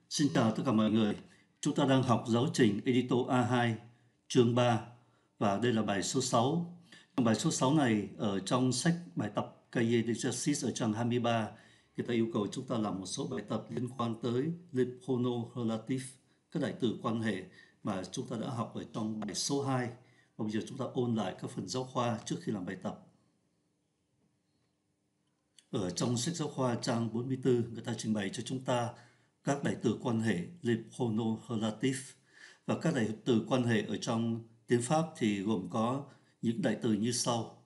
Xin chào tất cả mọi người. Chúng ta đang học giáo trình Edito A2 chương 3 và đây là bài số 6. Trong bài số 6 này ở trong sách bài tập Cahier d'exercice ở trang 23, người ta yêu cầu chúng ta làm một số bài tập liên quan tới les pronoms relatifs, các đại từ quan hệ mà chúng ta đã học ở trong bài số 2. Và bây giờ chúng ta ôn lại các phần giáo khoa trước khi làm bài tập. Ở trong sách giáo khoa trang 44, người ta trình bày cho chúng ta các đại từ quan hệ les pronoms relatifs, và các đại từ quan hệ ở trong tiếng Pháp thì gồm có những đại từ như sau.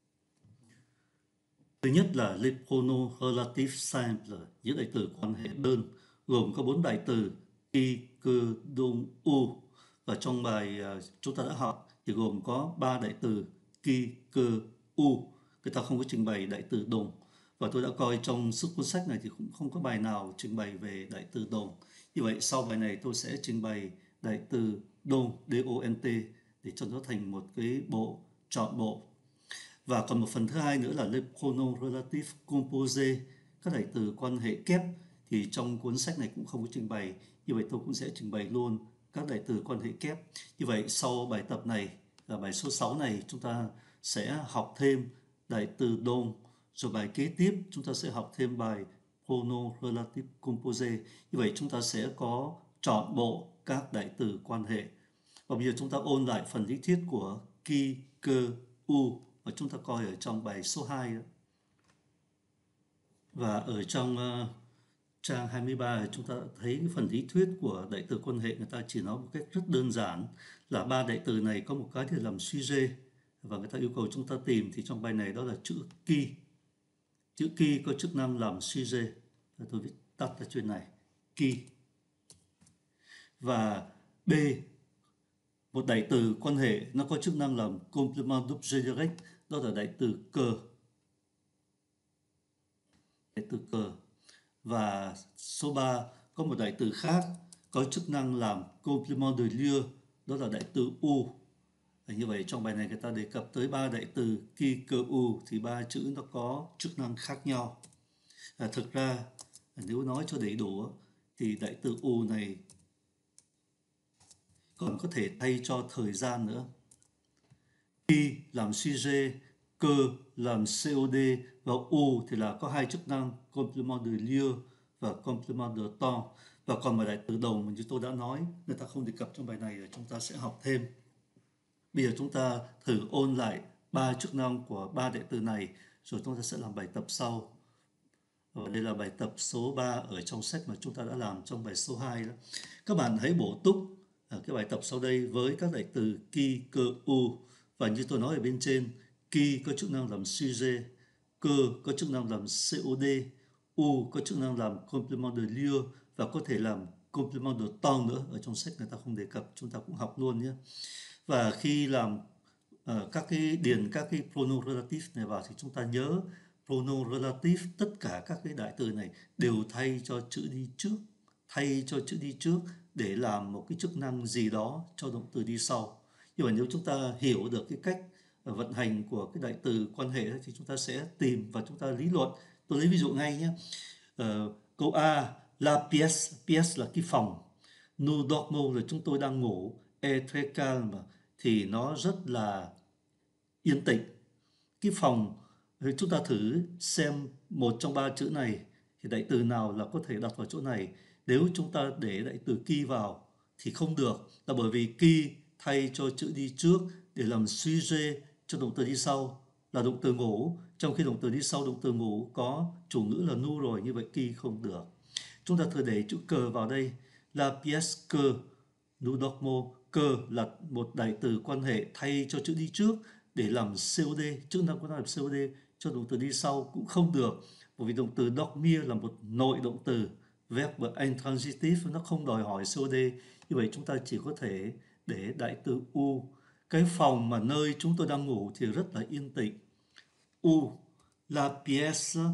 Thứ nhất là les pronoms relatifs simples, những đại từ quan hệ đơn, gồm có 4 đại từ qui, que, dont, où, và trong bài chúng ta đã học thì gồm có 3 đại từ qui, que, où. Người ta không có trình bày đại từ dont, và tôi đã coi trong cuốn sách này thì cũng không có bài nào trình bày về đại từ dont. Như vậy sau bài này tôi sẽ trình bày đại từ dont, D-O-N-T, để cho nó thành một cái bộ trọn bộ. Và còn một phần thứ hai nữa là les pronoms relatifs composés, các đại từ quan hệ kép, thì trong cuốn sách này cũng không có trình bày. Như vậy tôi cũng sẽ trình bày luôn các đại từ quan hệ kép. Như vậy sau bài tập này là bài số 6 này, chúng ta sẽ học thêm đại từ dont, rồi bài kế tiếp chúng ta sẽ học thêm bài pronoms relatifs composés. Như vậy chúng ta sẽ có trọn bộ các đại từ quan hệ. Và bây giờ chúng ta ôn lại phần lý thuyết của qui, que, où mà chúng ta coi ở trong bài số 2 đó. Và ở trong trang 23 chúng ta thấy cái phần lý thuyết của đại từ quan hệ, người ta chỉ nói một cách rất đơn giản là 3 đại từ này có một cái thì làm sujet, và người ta yêu cầu chúng ta tìm thì trong bài này đó là chữ qui. Chữ qui có chức năng làm sujet, tôi viết tắt ra chuyện này, qui. Và B, một đại từ quan hệ nó có chức năng làm complément d'objet direct, đó là đại từ que. Đại từ que. Và số 3 có một đại từ khác có chức năng làm complément de lieu, đó là đại từ où. Như vậy trong bài này người ta đề cập tới 3 đại từ qui, que, où thì 3 chữ nó có chức năng khác nhau. Thực ra nếu nói cho đầy đủ thì đại từ où này còn có thể thay cho thời gian nữa. Qui làm sujet, que làm COD, và où thì là có hai chức năng complément de lieu và complément de temps. Và còn một đại từ đồng mà như tôi đã nói, người ta không đề cập trong bài này, chúng ta sẽ học thêm. Bây giờ chúng ta thử ôn lại 3 chức năng của 3 đại từ này, rồi chúng ta sẽ làm bài tập sau. Và đây là bài tập số 3 ở trong sách mà chúng ta đã làm trong bài số 2 đó. Các bạn hãy bổ túc ở cái bài tập sau đây với các đại từ qui, que, où. Và như tôi nói ở bên trên, qui có chức năng làm sujet, que có chức năng làm COD, où có chức năng làm complément de lieu và có thể làm complément de temps nữa. Ở trong sách người ta không đề cập, chúng ta cũng học luôn nhé. Và khi làm các cái điền các cái pronoun relative này vào thì chúng ta nhớ pronoun relative, tất cả các cái đại từ này đều thay cho chữ đi trước, thay cho chữ đi trước để làm một cái chức năng gì đó cho động từ đi sau. Nhưng mà nếu chúng ta hiểu được cái cách vận hành của cái đại từ quan hệ thì chúng ta sẽ tìm và chúng ta lý luận. Tôi lấy ví dụ ngay nhé. Câu A, la pièce, pièce là cái phòng. Nous dormons là chúng tôi đang ngủ. Est très calme thì nó rất là yên tĩnh. Cái phòng, chúng ta thử xem một trong 3 chữ này thì đại từ nào là có thể đặt vào chỗ này. Nếu chúng ta để đại từ ki vào thì không được, là bởi vì ki thay cho chữ đi trước để làm sujet cho động từ đi sau là động từ ngủ, trong khi động từ đi sau động từ ngủ có chủ ngữ là nous rồi, như vậy ki không được. Chúng ta thử để chữ cờ vào đây, la pièce que, nous dormons. Que là một đại từ quan hệ thay cho chữ đi trước để làm COD, chức năng của nó làm COD cho động từ đi sau cũng không được, bởi vì động từ dormir là một nội động từ, verb intransitif, nó không đòi hỏi COD. Như vậy chúng ta chỉ có thể để đại từ u. Cái phòng mà nơi chúng tôi đang ngủ thì rất là yên tĩnh. U, la pièce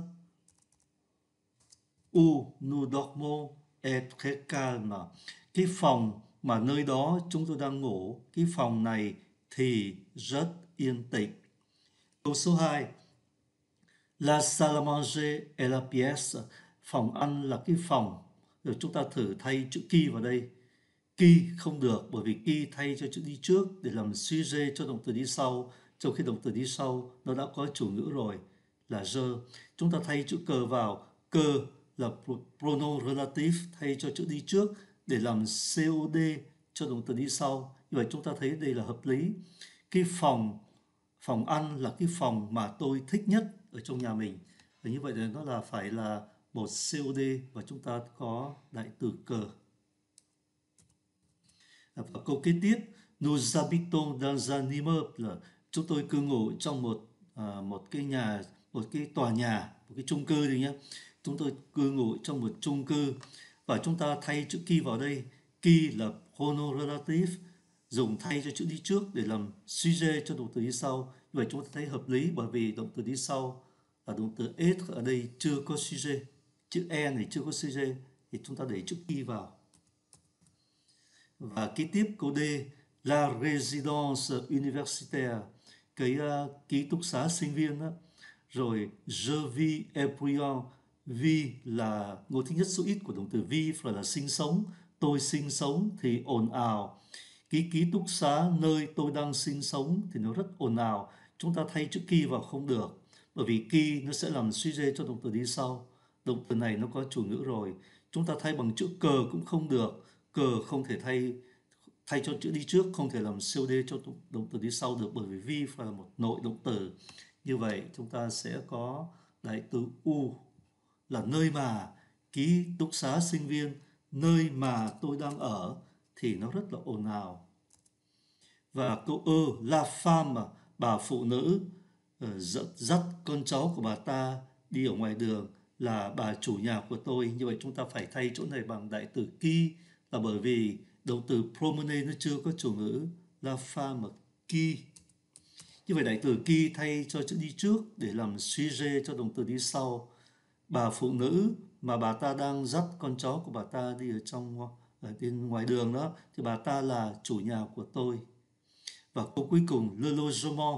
où nous dormons est très calme. Cái phòng mà nơi đó chúng tôi đang ngủ, cái phòng này thì rất yên tĩnh. Câu số 2, la salle à manger est la pièce, phòng ăn là cái phòng Rồi chúng ta thử thay chữ qui vào đây. Ki không được bởi vì ki thay cho chữ đi trước để làm sujet cho động từ đi sau, trong khi động từ đi sau nó đã có chủ ngữ rồi là je. Chúng ta thay chữ cờ vào, cờ là pronoun relative thay cho chữ đi trước để làm COD cho động từ đi sau. Như vậy chúng ta thấy đây là hợp lý. Cái phòng ăn là cái phòng mà tôi thích nhất ở trong nhà mình. Và như vậy thì nó là phải là một COD và chúng ta có đại từ cờ. Và câu kế tiếp, nous habitons dans un immeuble, chúng tôi cư ngụ trong một cái nhà, một cái tòa nhà, một cái chung cư đi nhé. Chúng tôi cư ngụ trong một chung cư và chúng ta thay chữ ki vào đây. Ki là pronoun relative dùng thay cho chữ đi trước để làm sujet cho động từ đi sau. Như vậy chúng ta thấy hợp lý bởi vì động từ đi sau là động từ être ở đây chưa có sujet, chữ e này chưa có sujet thì chúng ta để chữ ki vào. Và kế tiếp câu D, la résidence universitaire, cái ký túc xá sinh viên đó. Rồi je vis bruyant, vi là ngôi thứ nhất số ít của động từ vivre là sinh sống, tôi sinh sống thì ồn ào. Cái ký túc xá nơi tôi đang sinh sống thì nó rất ồn ào. Chúng ta thay chữ ki vào không được, bởi vì ki nó sẽ làm sujet cho động từ đi sau. Động từ này nó có chủ ngữ rồi. Chúng ta thay bằng chữ cờ cũng không được. Cờ không thể thay cho chữ đi trước, không thể làm COD cho động từ đi sau được bởi vì vi phải là một nội động từ. Như vậy chúng ta sẽ có đại từ U là nơi mà, ký túc xá sinh viên, nơi mà tôi đang ở thì nó rất là ồn ào. Và câu E, la femme, bà phụ nữ dắt con cháu của bà ta đi ở ngoài đường là bà chủ nhà của tôi. Như vậy chúng ta phải thay chỗ này bằng đại từ qui là bởi vì động từ promener nó chưa có chủ ngữ la femme qui. Như vậy đại từ qui thay cho chữ đi trước để làm sujet cho động từ đi sau. Bà phụ nữ mà bà ta đang dắt con cháu của bà ta đi ở bên ngoài đường đó thì bà ta là chủ nhà của tôi. Và câu cuối cùng, le logement,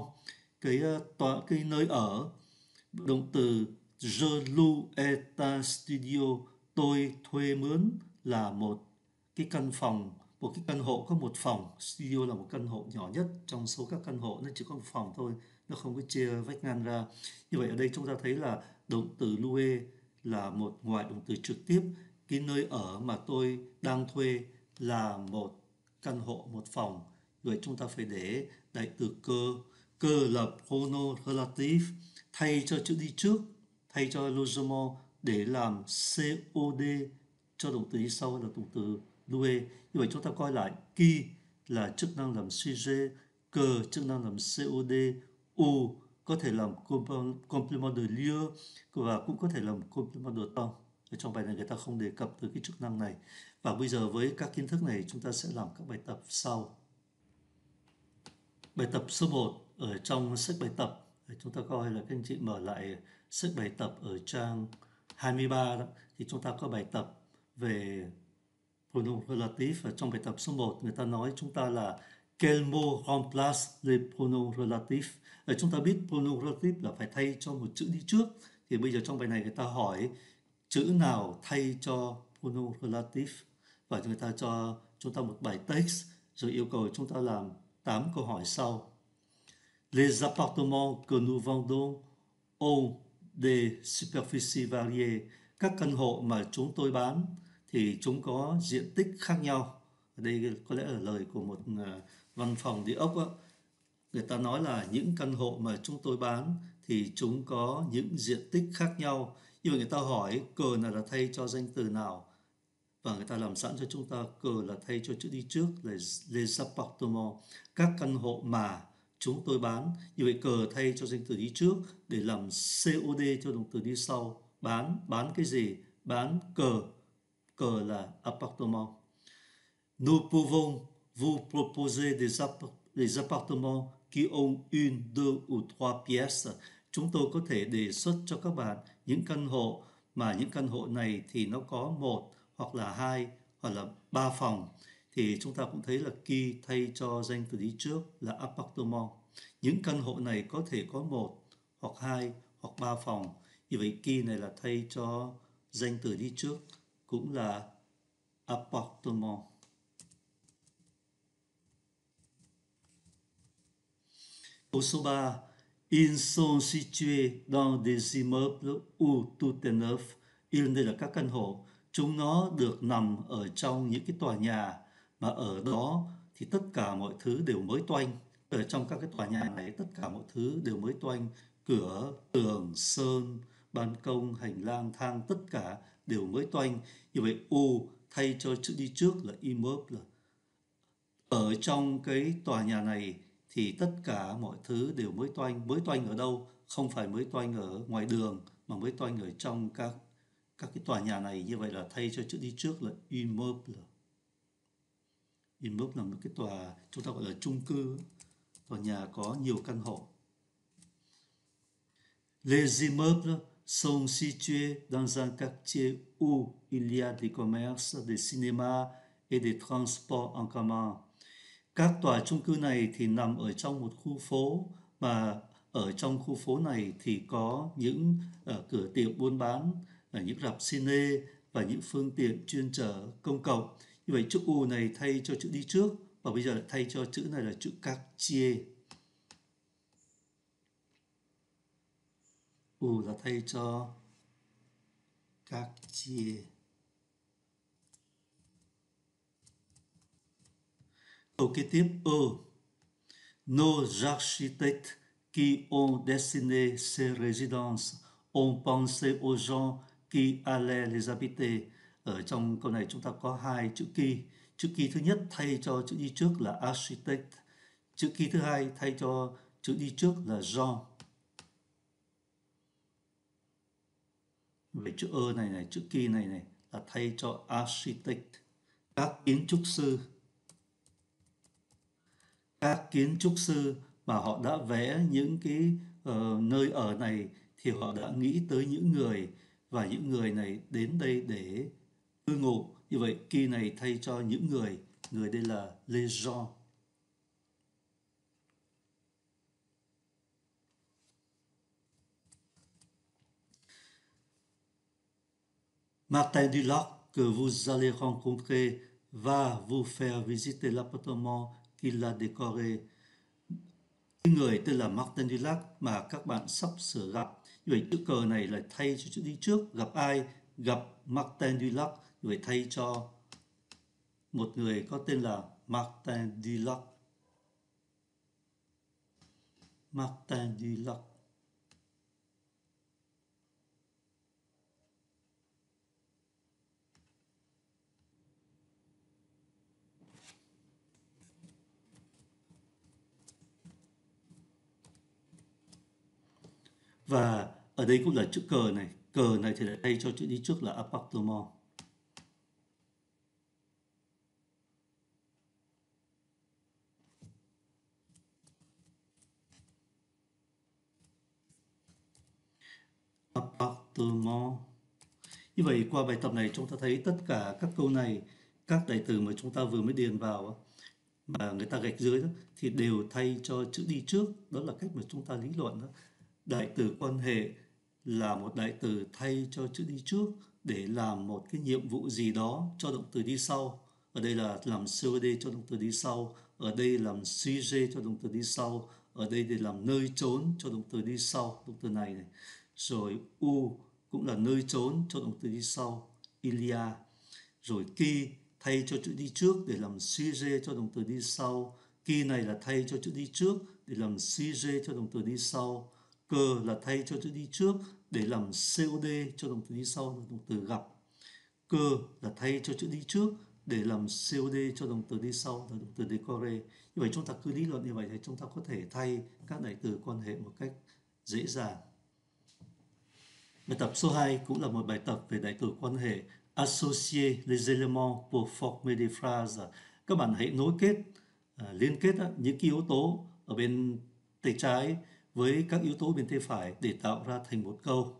cái nơi ở, động từ je loue un studio, tôi thuê mướn là một cái căn phòng, một cái căn hộ có một phòng. Studio là một căn hộ nhỏ nhất trong số các căn hộ, nó chỉ có một phòng thôi, nó không có chia vách ngăn ra. Như vậy ở đây chúng ta thấy là động từ louer là một ngoại động từ trực tiếp. Cái nơi ở mà tôi đang thuê là một căn hộ, một phòng. Vậy chúng ta phải để đại từ cơ. Cơ là pronoun relative thay cho chữ đi trước, thay cho logement để làm COD cho động từ đi sau là động từ louer. Như vậy chúng ta coi lại, qui là chức năng làm sujet, cơ chức năng làm COD, u có thể làm complément de lieu và cũng có thể làm complément de temps. Ở trong bài này người ta không đề cập tới cái chức năng này. Và bây giờ với các kiến thức này chúng ta sẽ làm các bài tập sau. Bài tập số 1 ở trong sách bài tập, chúng ta coi là các anh chị mở lại sách bài tập ở trang 23 đó, thì chúng ta có bài tập về pronoun relative. Và trong bài tập số 1 người ta nói chúng ta là quel mot remplace les pronoms relatifs. Chúng ta biết pronoun relative là phải thay cho một chữ đi trước, thì bây giờ trong bài này người ta hỏi chữ nào thay cho pronoun relative và người ta cho chúng ta một bài text rồi yêu cầu chúng ta làm 8 câu hỏi sau. Les appartements que nous vendons ont des superficies variées. Các căn hộ mà chúng tôi bán thì chúng có diện tích khác nhau. Ở đây có lẽ là lời của một văn phòng địa ốc đó. Người ta nói là những căn hộ mà chúng tôi bán thì chúng có những diện tích khác nhau. Nhưng mà người ta hỏi cờ là thay cho danh từ nào. Và người ta làm sẵn cho chúng ta cờ là thay cho chữ đi trước là les appartements, các căn hộ mà chúng tôi bán. Như vậy cờ thay cho danh từ đi trước để làm COD cho động từ đi sau. Bán cái gì? Bán cờ. Cờ là appartement. Nous pouvons vous proposer des appartements qui ont une, deux ou trois pièces. Chúng tôi có thể đề xuất cho các bạn những căn hộ mà những căn hộ này thì nó có một hoặc là hai hoặc là ba phòng. Thì chúng ta cũng thấy là ki thay cho danh từ đi trước là appartement. Những căn hộ này có thể có một hoặc hai hoặc ba phòng. Như vậy ki này là thay cho danh từ đi trước cũng là appartement. Câu số 3. Ils sont situés dans des immeubles où tout est neuf. Il đây là các căn hộ. Chúng nó được nằm ở trong những cái tòa nhà mà ở đó thì tất cả mọi thứ đều mới toanh. Ở trong các cái tòa nhà này tất cả mọi thứ đều mới toanh. Cửa, tường, sơn, ban công, hành lang, thang, tất cả đều mới toanh. Như vậy U thay cho chữ đi trước là immeuble. Ở trong cái tòa nhà này thì tất cả mọi thứ đều mới toanh. Mới toanh ở đâu? Không phải mới toanh ở ngoài đường mà mới toanh ở trong các cái tòa nhà này. Như vậy là thay cho chữ đi trước là immeuble. Immeuble là một cái tòa chúng ta gọi là chung cư, tòa nhà có nhiều căn hộ. Les immeubles sont situés dans un quartier où il y a des commerces, des cinémas et des transports en commun. Các tòa chung cư này thì nằm ở trong một khu phố, mà ở trong khu phố này thì có những cửa tiệm buôn bán, những rạp cine và những phương tiện chuyên chở công cộng. Như vậy chữ U này thay cho chữ đi trước và bây giờ lại thay cho chữ này là chữ quartier. U là thay cho quartier. Câu kế tiếp Nos architectes qui ont dessiné ces résidences ont pensé aux gens qui allaient les habiter. Ở trong câu này chúng ta có hai chữ qui. Chữ qui thứ nhất thay cho chữ đi trước là architect. Chữ qui thứ hai thay cho chữ đi trước là Jean. Vậy chữ này, chữ qui này là thay cho architect. Các kiến trúc sư. Các kiến trúc sư mà họ đã vẽ những cái nơi ở này thì họ đã nghĩ tới những người và những người này đến đây để cư ngụ. Như vậy qui này thay cho những người đây là les gens. Martin Dulac que vous allez rencontrer va vous faire visiter l'appartement qu'il a décoré. Người tên là Martin Dulac mà các bạn sắp sửa gặp. Như vậy chữ cờ này là thay cho chữ đi trước. Gặp ai? Gặp Martin Dulac. Như vậy thay cho một người có tên là Martin Dulac. Martin Dulac. Và ở đây cũng là chữ cờ này. Cờ này thì lại thay cho chữ đi trước là appartement. Appartement. Như vậy qua bài tập này chúng ta thấy tất cả các câu này, các đại từ mà chúng ta vừa mới điền vào mà người ta gạch dưới đó, thì đều thay cho chữ đi trước. Đó là cách mà chúng ta lý luận đó. Đại từ quan hệ là một đại từ thay cho chữ đi trước để làm một cái nhiệm vụ gì đó cho động từ đi sau. Ở đây là làm COD cho động từ đi sau. Ở đây làm sujet cho động từ đi sau. Ở đây để làm nơi trốn cho động từ đi sau, động từ này. Rồi U cũng là nơi trốn cho động từ đi sau, ilia. Rồi ki thay cho chữ đi trước để làm sujet cho động từ đi sau. Ki này là thay cho chữ đi trước để làm sujet cho động từ đi sau. Cơ là thay cho chữ đi trước để làm COD cho động từ đi sau là động từ gặp. Cơ là thay cho chữ đi trước để làm COD cho động từ đi sau là động từ decore. Như vậy chúng ta cứ lý luận như vậy thì chúng ta có thể thay các đại từ quan hệ một cách dễ dàng. Bài tập số 2 cũng là một bài tập về đại từ quan hệ. Associer les éléments pour former des phrases. Các bạn hãy nối kết, liên kết những cái yếu tố ở bên tay trái với các yếu tố bên tay phải để tạo ra thành một câu.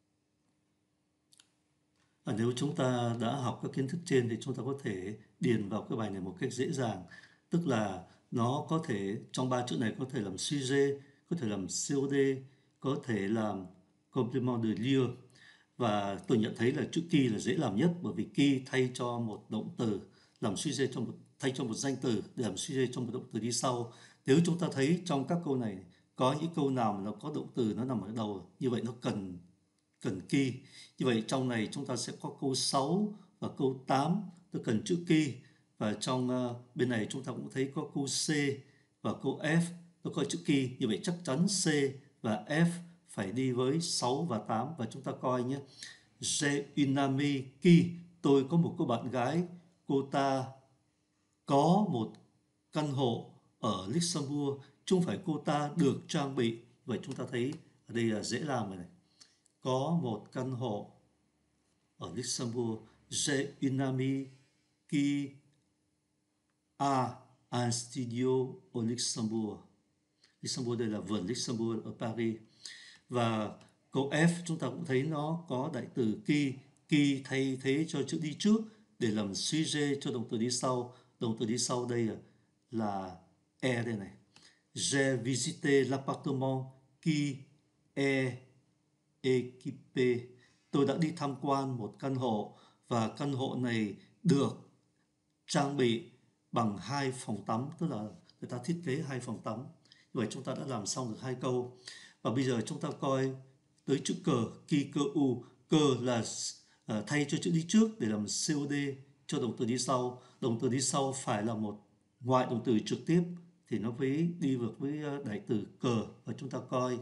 Nếu chúng ta đã học các kiến thức trên thì chúng ta có thể điền vào cái bài này một cách dễ dàng. Tức là nó có thể, trong ba chữ này có thể làm sujet, có thể làm COD, có thể làm complément de lieu. Và tôi nhận thấy là chữ qui là dễ làm nhất, bởi vì qui thay cho một động từ làm sujet thay cho một danh từ để làm sujet cho một động từ đi sau. Nếu chúng ta thấy trong các câu này có những câu nào mà nó có động từ nó nằm ở đầu, như vậy nó cần cần ki. Như vậy trong này chúng ta sẽ có câu 6 và câu 8 nó cần chữ ki, và trong bên này chúng ta cũng thấy có câu C và câu F nó có chữ ki. Như vậy chắc chắn C và F phải đi với 6 và 8. Và chúng ta coi nhé. J'ai une amie qui, tôi có một cô bạn gái, cô ta có một căn hộ ở Luxembourg, chứ không phải cô ta được trang bị. Vậy chúng ta thấy ở đây là dễ làm rồi này. Có một căn hộ ở Luxembourg. J'ai une amie qui a un studio au Luxembourg. Luxembourg đây là vườn Luxembourg ở Paris. Và câu F chúng ta cũng thấy nó có đại từ qui. Qui thay thế cho chữ đi trước để làm sujet cho động từ đi sau. Động từ đi sau đây là e đây này. J'ai visité l'appartement qui est équipé. Tôi đã đi tham quan một căn hộ, và căn hộ này được trang bị bằng 2 phòng tắm, tức là người ta thiết kế 2 phòng tắm. Như vậy chúng ta đã làm xong được 2 câu. Và bây giờ chúng ta coi tới chữ cờ, ki cơ u. Cờ là thay cho chữ đi trước để làm COD cho động từ đi sau. Động từ đi sau phải là một ngoại động từ trực tiếp thì nó mới đi được với đại từ cờ. Và chúng ta coi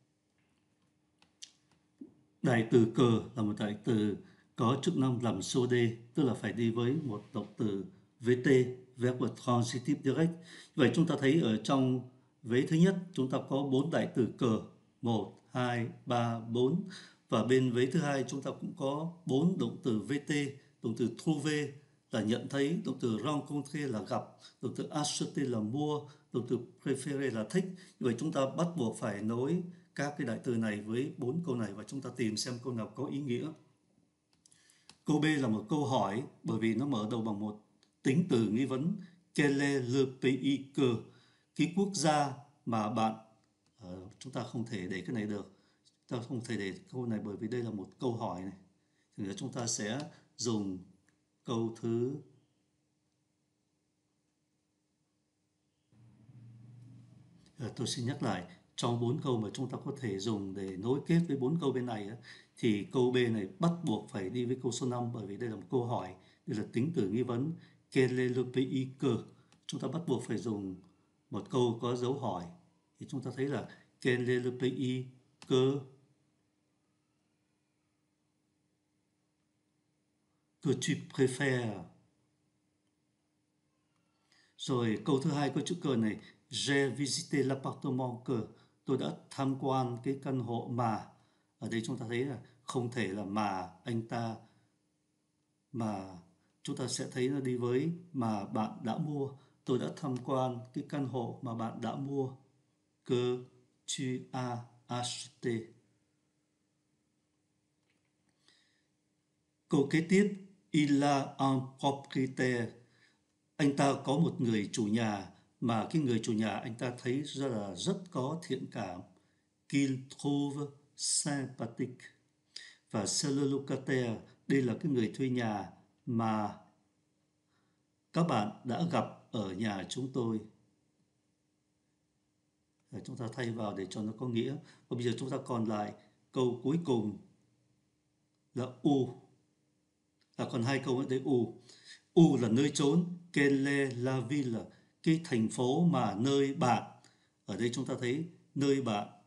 đại từ cờ là một đại từ có chức năng làm COD, tức là phải đi với một động từ VT, verbe transitive direct. Vậy chúng ta thấy ở trong vế thứ nhất chúng ta có 4 đại từ cờ, 1, 2, 3, 4. Và bên vế thứ hai chúng ta cũng có 4 động từ VT, động từ trouver là nhận thấy, động từ rencontrer là gặp, động từ acheter là mua, động từ préférer là thích. Vậy chúng ta bắt buộc phải nối các cái đại từ này với 4 câu này, và chúng ta tìm xem câu nào có ý nghĩa. Câu B là một câu hỏi, bởi vì nó mở đầu bằng một tính từ nghi vấn. Quel est le pays que? Cái quốc gia mà bạn chúng ta không thể để cái này được. Chúng ta không thể để câu này bởi vì đây là một câu hỏi này. Thì chúng ta sẽ dùng câu thứ tôi xin nhắc lại, trong 4 câu mà chúng ta có thể dùng để nối kết với 4 câu bên này thì câu B này bắt buộc phải đi với câu số 5, bởi vì đây là một câu hỏi, đây là tính từ nghi vấn. Quel est le pays que? Chúng ta bắt buộc phải dùng một câu có dấu hỏi. Thì chúng ta thấy là quel est le pays que tu préfères? Rồi câu thứ hai có chữ cờ này. J'ai visité l'appartement que. Tôi đã tham quan cái căn hộ mà. Ở đây chúng ta thấy là không thể là mà anh ta, mà chúng ta sẽ thấy nó đi với mà bạn đã mua. Tôi đã tham quan cái căn hộ mà bạn đã mua. Que tu as acheté. Câu kế tiếp. Il a un propriétaire. Anh ta có một người chủ nhà, mà cái người chủ nhà anh ta thấy rất có thiện cảm. Qu'il trouve sympathique. Và c'est le locataire, đây là cái người thuê nhà mà các bạn đã gặp ở nhà chúng tôi. Chúng ta thay vào để cho nó có nghĩa. Và bây giờ chúng ta còn lại câu cuối cùng là U. Còn 2 câu nữa đấy. U. U là nơi trốn. Quelle est la ville? Cái thành phố mà nơi bạn. Ở đây chúng ta thấy nơi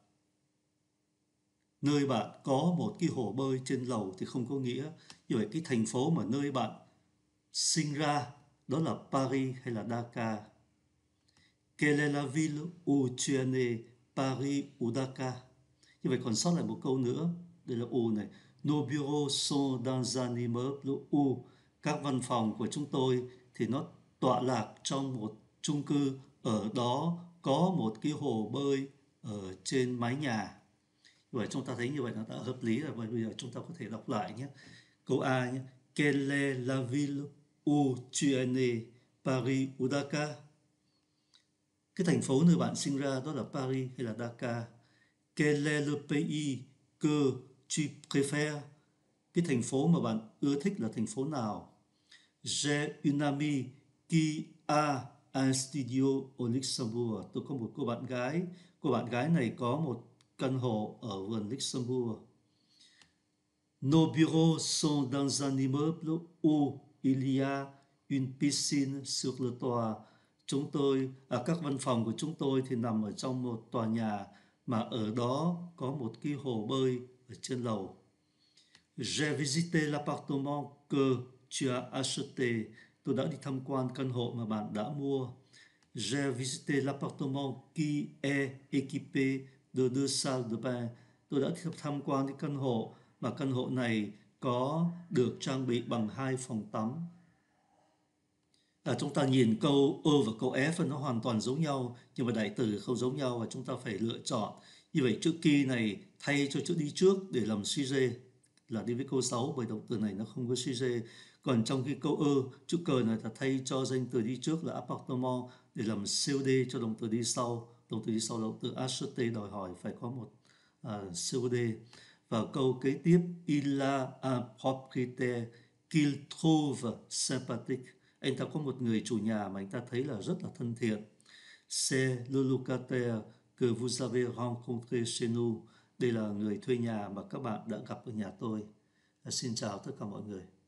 bạn có một cái hồ bơi trên lầu thì không có nghĩa. Như vậy cái thành phố mà nơi bạn sinh ra đó là Paris hay là Dakar? Quelle est la ville où tu es né, Paris ou Dakar? Như vậy còn sót lại một câu nữa. Đây là U này. Nos bureaux sont dans un immeuble où. Các văn phòng của chúng tôi thì nó tọa lạc trong một chung cư. Ở đó có một cái hồ bơi ở trên mái nhà. Vậy chúng ta thấy như vậy nó đã hợp lý rồi. Bây giờ chúng ta có thể đọc lại nhé. Câu A nhé. Quelle est la ville où tu es né, Paris ou Dakar? Cái thành phố nơi bạn sinh ra đó là Paris hay là Dakar? Quel est le pays que tu préfères? cái thành phố mà bạn ưa thích là thành phố nào? J'ai une amie qui a un studio au Luxembourg. Tôi có một cô bạn gái. Cô bạn gái này có một căn hộ ở vườn Luxembourg. Nos bureaux sont dans un immeuble où il y a une piscine sur le toit. Các văn phòng của chúng tôi thì nằm ở trong một tòa nhà mà ở đó có một cái hồ bơi ở trên lầu. J'ai visité l'appartement que tu as acheté. Tôi đã đi tham quan căn hộ mà bạn đã mua. J'ai visité l'appartement qui est équipé de 2 salles de bain. Tôi đã tham quan cái căn hộ mà căn hộ này có được trang bị bằng 2 phòng tắm. Chúng ta nhìn câu ơ và câu F nó hoàn toàn giống nhau, nhưng mà đại từ không giống nhau và chúng ta phải lựa chọn. Như vậy chữ ki này thay cho chữ đi trước để làm sujet là đi với câu 6, bởi động từ này nó không có sujet. Còn trong cái câu chữ cờ này là thay cho danh từ đi trước là appartement để làm COD cho động từ đi sau. Động từ đi sau là động từ acheter đòi hỏi phải có một COD. Và câu kế tiếp, il a un propriétaire qu'il trouve sympathique. Anh ta có một người chủ nhà mà anh ta thấy là rất là thân thiện. C'est le locataire que vous avez rencontré chez nous. Đây là người thuê nhà mà các bạn đã gặp ở nhà tôi. Xin chào tất cả mọi người.